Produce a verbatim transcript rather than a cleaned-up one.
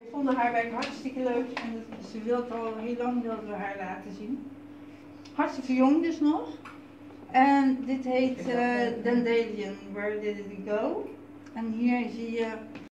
We vonden haar werk hartstikke leuk en ze wilde al heel lang wilden we haar laten zien. Hartstikke jong dus nog. En dit heet uh, Dandelion, Where Did It Go? En hier zie je